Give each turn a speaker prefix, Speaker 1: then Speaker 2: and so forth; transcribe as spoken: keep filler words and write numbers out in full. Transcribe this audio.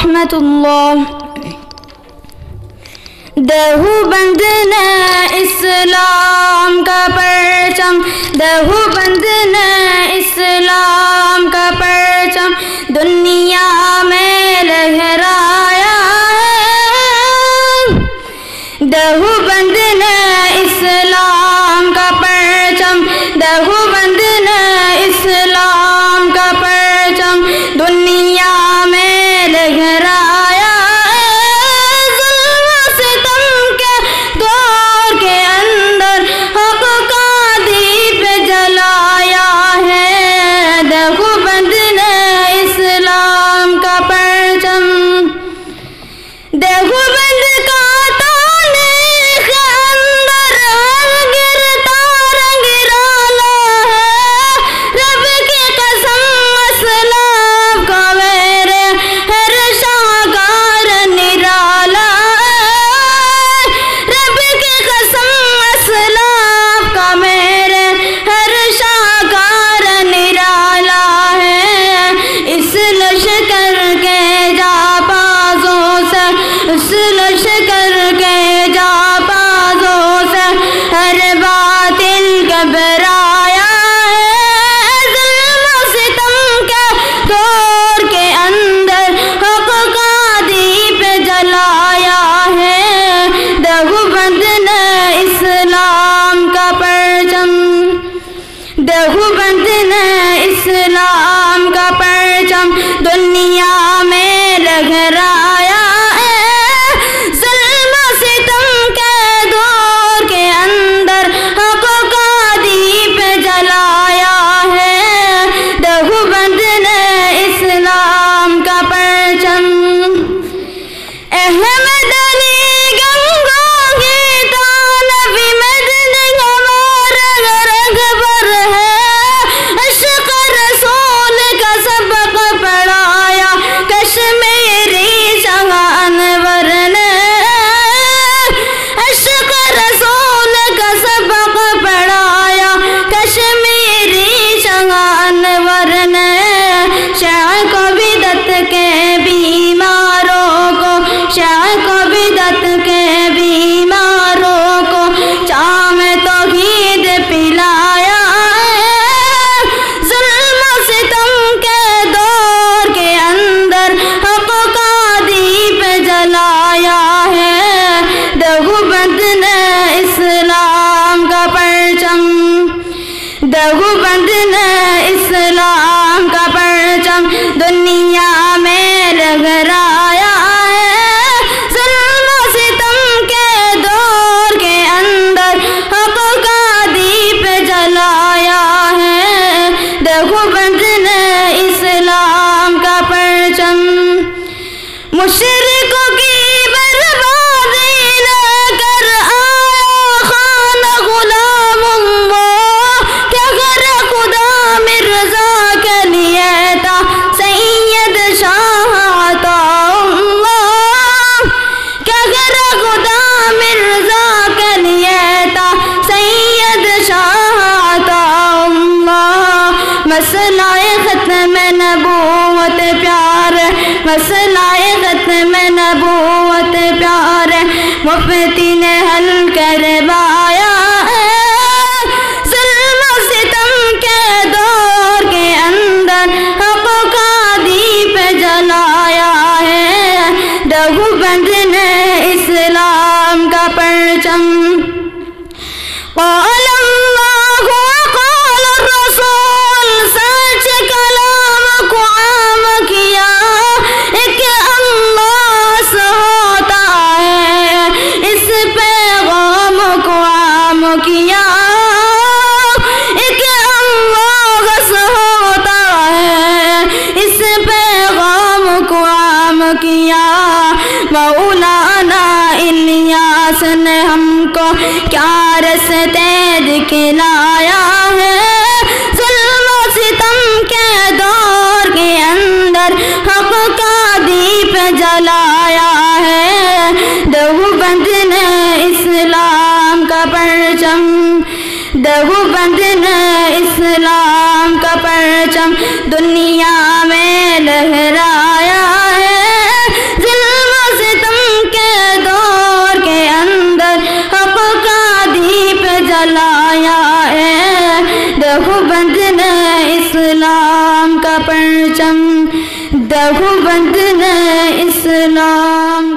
Speaker 1: ورحمۃ اللہ۔ دیوبند نے اسلام کا پرچم، دیوبند نے اسلام کا پرچم دنیا میں لہرایا ہے۔ دیوبند نے اسلام کا پرچم، دیوبند نے اسلام کا پرچم دنیا میں لہرایا ہے۔ ظلم و ستم کے دور کے اندر حق کا دیپ جلایا ہے۔ دیوبند نے اسلام کا پرچم، دیوبند کا تاریخ اندر ہر گرتا رنگ رالا ہے۔ رب کی قسم اسلاف کا میرے ہر شاہکار نرالا ہے۔ رب کی قسم اسلاف کا میرے ہر شاہکار نرالا ہے۔ اس لشکر کے جا بازوں سے، اس لشکر کے جا بازوں سے ہر باطل گھبرایا ہے۔ ظلم و ستم کے دور کے اندر حق کا دیپ جلایا ہے۔ دیوبند نے اسلام کا پرچم، دیوبند نے اسلام کا پرچم دنیا میں لہرایا ہے۔ ظلم و ستم کے دور کے اندر حق کا دیپ جلایا ہے۔ دیوبند نے اسلام کا پرچم، احمد علی گنگو کی تانوی مدنی ہمارا رنگ پر ہے۔ عشق رسول کا سبق پڑھایا کشمیری شاہ انور نے۔ عشق رسول کا سبق پڑھایا کشمیری شاہ انور نے۔ شیخ کو بدعت کے بیماروں کو، شیخ کو بدعت کے بیماروں کو جام توحید پلایا ہے۔ ظلم و ستم کے دور کے اندر حق کا دیپ جلایا ہے۔ دیوبند نے اسلام کا پرچم، دیوبند نے اسلام کا پرچم دنیا میں لہرایا ہے۔ ظلم و ستم کے دور کے اندر حق کا دیپ جلایا ہے۔ دیوبند نے اسلام کا پرچم، مشرکوں کی بربادی لے کر آیا خانہ غلام اللہ۔ کیا گھر خدا مرزا کے لیے تھا سید شاہ عطا اللہ۔ کیا گھر خدا مرزا کے لیے تھا سید شاہ عطا اللہ۔ مسئلہ ختم نبوت پیار، مسئلہ ختم نبوت پیار مفتی نے حل کروایا ہے۔ ظلم و ستم کے دور کے اندر حق کا دیپ جلایا ہے۔ دیوبند نے اسلام کا پرچم، قال اللہ وقال الرسول، سچ کلام کو عام کیا۔ ایک اللہ سے ہوتا ہے، اس پیغام کو عام کیا۔ ایک اللہ سے ہوتا ہے، اس پیغام کو عام کیا۔ مولانا الیاس نے ہم کو کیا رستے دکھلایا ہے۔ ظلم و ستم کے دور کے اندر حق کا دیپ جلایا ہے۔ دیوبند نے اسلام کا پرچم، دیوبند نے اسلام کا پرچم دنیا میں لہرایا ہے۔ بندنا اسلام کا پرچم، دیکھو بندنا اسلام